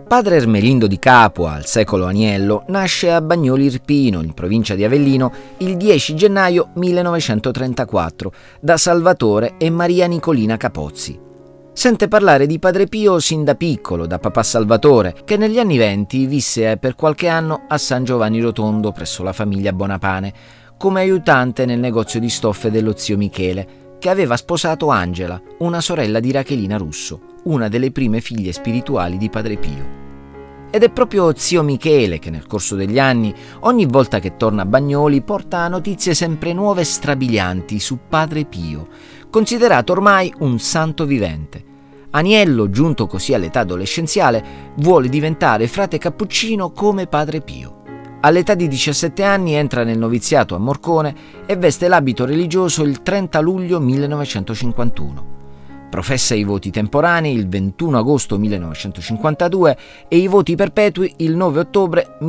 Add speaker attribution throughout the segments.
Speaker 1: Padre Ermelindo di Capua, al secolo Aniello, nasce a Bagnoli Irpino, in provincia di Avellino, il 10 gennaio 1934, da Salvatore e Maria Nicolina Capozzi. Sente parlare di Padre Pio sin da piccolo, da papà Salvatore, che negli anni '20 visse per qualche anno a San Giovanni Rotondo presso la famiglia Bonapane, come aiutante nel negozio di stoffe dello zio Michele, che aveva sposato Angela, una sorella di Rachelina Russo, una delle prime figlie spirituali di Padre Pio. Ed è proprio zio Michele che nel corso degli anni, ogni volta che torna a Bagnoli, porta notizie sempre nuove e strabilianti su Padre Pio, considerato ormai un santo vivente. Aniello, giunto così all'età adolescenziale, vuole diventare frate cappuccino come Padre Pio. All'età di 17 anni entra nel noviziato a Morcone e veste l'abito religioso il 30 luglio 1951. Professa i voti temporanei il 21 agosto 1952 e i voti perpetui il 9 ottobre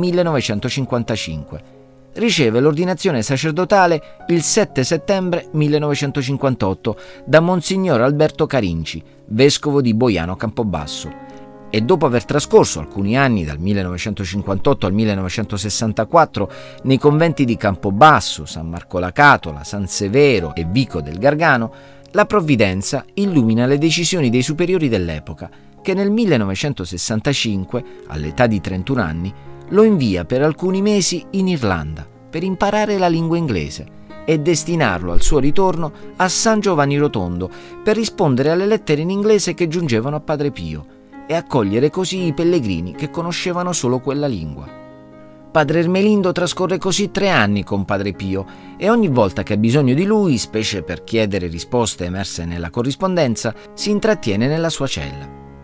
Speaker 1: 1955. Riceve l'ordinazione sacerdotale il 7 settembre 1958 da Monsignor Alberto Carinci, vescovo di Boiano Campobasso, e dopo aver trascorso alcuni anni dal 1958 al 1964 nei conventi di Campobasso, San Marco la Catola, San Severo e Vico del Gargano, la provvidenza illumina le decisioni dei superiori dell'epoca, che nel 1965, all'età di 31 anni, lo invia per alcuni mesi in Irlanda per imparare la lingua inglese e destinarlo al suo ritorno a San Giovanni Rotondo per rispondere alle lettere in inglese che giungevano a Padre Pio e accogliere così i pellegrini che conoscevano solo quella lingua. Padre Ermelindo trascorre così 3 anni con Padre Pio e ogni volta che ha bisogno di lui, specie per chiedere risposte emerse nella corrispondenza, si intrattiene nella sua cella.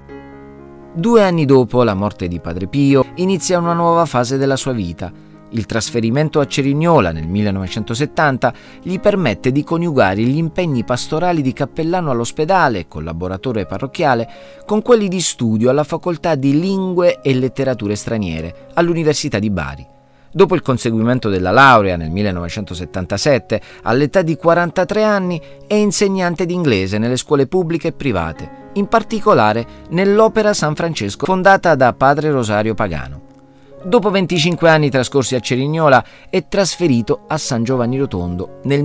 Speaker 1: 2 anni dopo la morte di Padre Pio inizia una nuova fase della sua vita. Il trasferimento a Cerignola nel 1970 gli permette di coniugare gli impegni pastorali di cappellano all'ospedale e collaboratore parrocchiale con quelli di studio alla Facoltà di Lingue e Letterature Straniere all'Università di Bari. Dopo il conseguimento della laurea nel 1977, all'età di 43 anni, è insegnante di inglese nelle scuole pubbliche e private, in particolare nell'Opera San Francesco fondata da Padre Rosario Pagano. Dopo 25 anni trascorsi a Cerignola è trasferito a San Giovanni Rotondo nel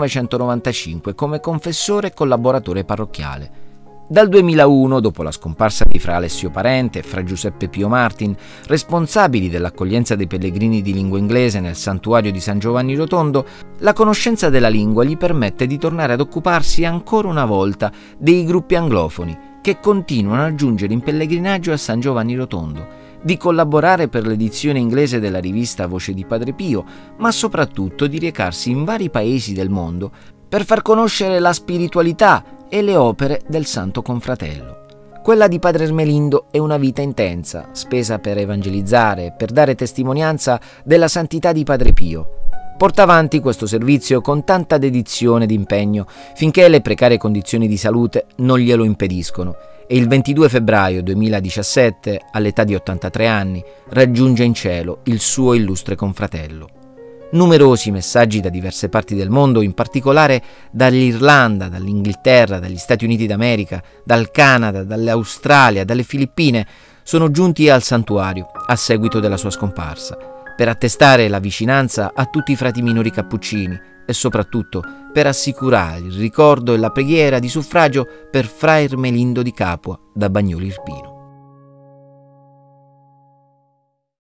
Speaker 1: 1995 come confessore e collaboratore parrocchiale. Dal 2001, dopo la scomparsa di Fra Alessio Parente e Fra Giuseppe Pio Martin, responsabili dell'accoglienza dei pellegrini di lingua inglese nel santuario di San Giovanni Rotondo, la conoscenza della lingua gli permette di tornare ad occuparsi ancora una volta dei gruppi anglofoni che continuano a giungere in pellegrinaggio a San Giovanni Rotondo, di collaborare per l'edizione inglese della rivista Voce di Padre Pio, ma soprattutto di recarsi in vari paesi del mondo per far conoscere la spiritualità e le opere del Santo Confratello. Quella di Padre Ermelindo è una vita intensa, spesa per evangelizzare e per dare testimonianza della santità di Padre Pio. Porta avanti questo servizio con tanta dedizione ed impegno, finché le precarie condizioni di salute non glielo impediscono, e il 22 febbraio 2017, all'età di 83 anni, raggiunge in cielo il suo illustre confratello. Numerosi messaggi da diverse parti del mondo, in particolare dall'Irlanda, dall'Inghilterra, dagli Stati Uniti d'America, dal Canada, dall'Australia, dalle Filippine, sono giunti al santuario a seguito della sua scomparsa, per attestare la vicinanza a tutti i frati minori cappuccini e soprattutto per assicurare il ricordo e la preghiera di suffragio per Fra Ermelindo di Capua da Bagnoli Irpino.